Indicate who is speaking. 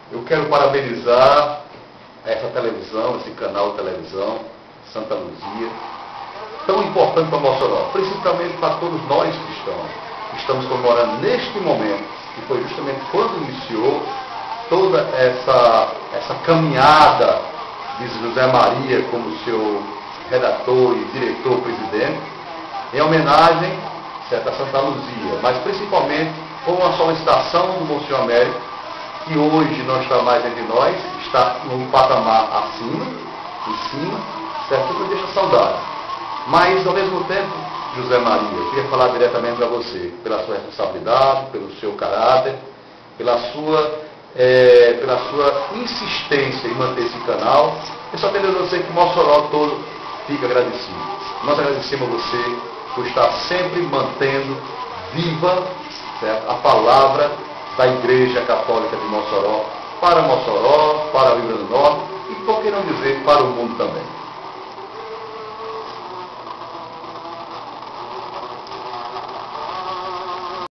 Speaker 1: Eu quero parabenizar essa televisão, esse canal de televisão, Santa Luzia, tão importante para Mossoró, principalmente para todos nós que estamos comemorando neste momento, que foi justamente quando iniciou toda essa caminhada de José Maria como seu redator e diretor-presidente, em homenagem, certo, a Santa Luzia, mas principalmente com uma solicitação do Monsenhor Américo, que hoje não está mais entre nós, está num patamar acima, em cima, certo, que me deixa saudade. Mas, ao mesmo tempo, José Maria, eu queria falar diretamente para você, pela sua responsabilidade, pelo seu caráter, pela sua insistência em manter esse canal. Eu só quero dizer que o Mossoró todo fica agradecido. Nós agradecemos a você por estar sempre mantendo viva, certo, a palavra da Igreja Católica de Mossoró, para o Rio Grande do Norte e, por que não dizer, para o mundo também.